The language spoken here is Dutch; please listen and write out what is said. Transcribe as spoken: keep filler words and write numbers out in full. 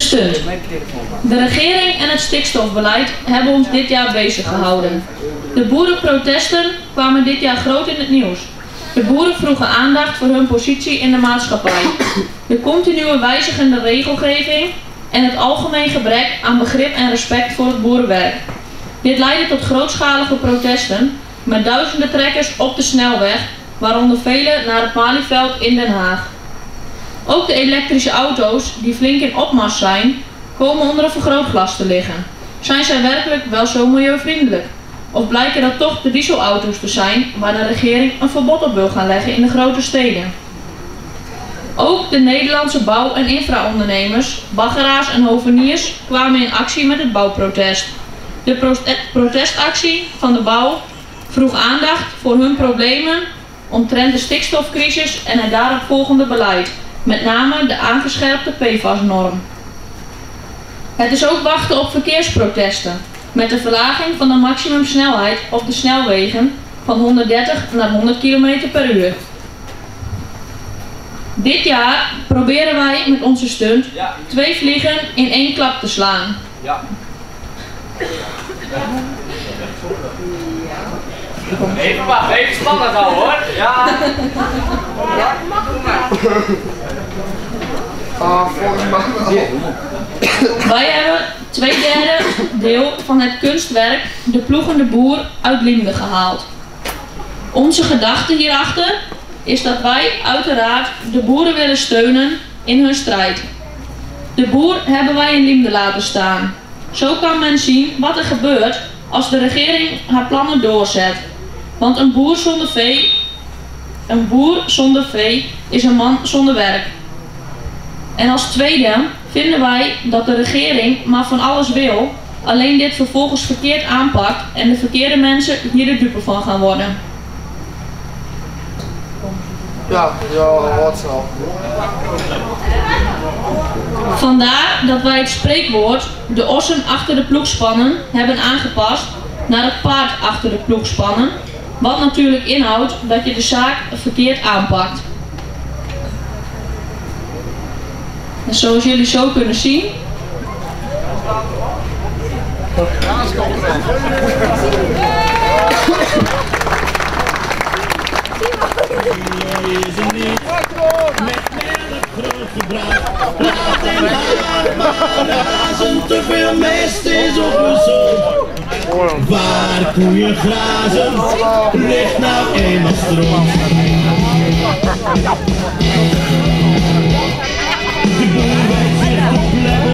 Stunt. De regering en het stikstofbeleid hebben ons dit jaar bezig gehouden. De boerenprotesten kwamen dit jaar groot in het nieuws. De boeren vroegen aandacht voor hun positie in de maatschappij. De continue wijzigende regelgeving en het algemeen gebrek aan begrip en respect voor het boerenwerk. Dit leidde tot grootschalige protesten met duizenden trekkers op de snelweg, waaronder vele naar het Malieveld in Den Haag. Ook de elektrische auto's, die flink in opmars zijn, komen onder een vergrootglas te liggen. Zijn zij werkelijk wel zo milieuvriendelijk? Of blijken dat toch de dieselauto's te zijn waar de regering een verbod op wil gaan leggen in de grote steden? Ook de Nederlandse bouw- en infraondernemers, baggeraars en hoveniers kwamen in actie met het bouwprotest. De pro protestactie van de bouw vroeg aandacht voor hun problemen omtrent de stikstofcrisis en het daaropvolgende beleid, met name de aangescherpte P F A S-norm. Het is ook wachten op verkeersprotesten, met de verlaging van de maximumsnelheid op de snelwegen van honderddertig naar honderd kilometer per uur. Dit jaar proberen wij met onze stunt twee vliegen in één klap te slaan. Ja. Even wacht, even spannend al hoor. Ja. Wij hebben twee derde deel van het kunstwerk De Ploegende Boer uit Liemde gehaald. Onze gedachte hierachter is dat wij uiteraard de boeren willen steunen in hun strijd. De boer hebben wij in Liemde laten staan. Zo kan men zien wat er gebeurt als de regering haar plannen doorzet. Want een boer zonder vee, een boer zonder vee is een man zonder werk. En als tweede vinden wij dat de regering maar van alles wil, alleen dit vervolgens verkeerd aanpakt en de verkeerde mensen hier de dupe van gaan worden. Ja, ja, wat zo. Vandaar dat wij het spreekwoord de ossen achter de ploeg spannen hebben aangepast naar het paard achter de ploeg spannen, wat natuurlijk inhoudt dat je de zaak verkeerd aanpakt. En zoals jullie zo kunnen zien, is een lied met melk groot gebracht. Laat in haar maar razen, te veel mest is opgezond. Waar koeien grazen, ligt nou eenmaal stront. De boer